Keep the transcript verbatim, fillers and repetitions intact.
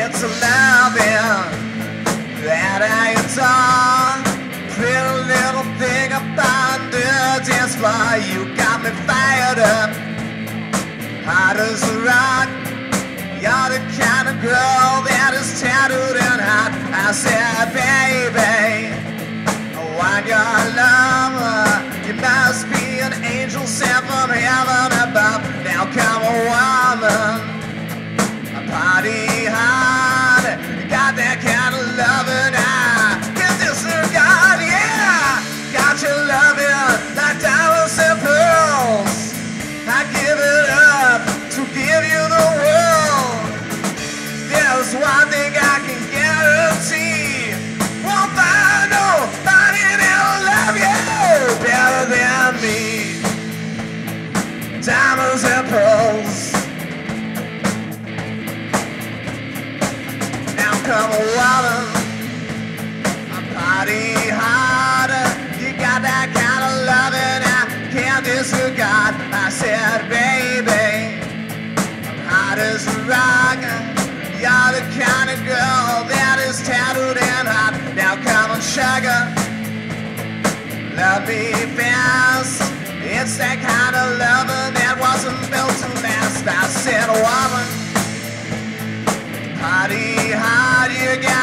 It's a loving that I adore. Pretty little thing about the dance floor. You got me fired up, hot as a rock. You're the kind of girl that is tattooed and hot. I said, baby, I want your love. You must be an angel sent from heaven above. Now come on, woman, a party hard. You got that kind of loving I can disregard, yeah. Got your loving like diamonds and pearls. I give it up to give you the world. There's one thing I can guarantee: won't find nobody that'll love you better than me. Diamonds and pearls. Now come on, woman, a party harder. You got that kind of loving I can't disregard. I said, baby, I'm hot as a rock. You're the kind of girl that is tattooed and hot. Now come on, sugar, love me fast. It's that kind of loving that wasn't built to last. I said, woman, party hard, you got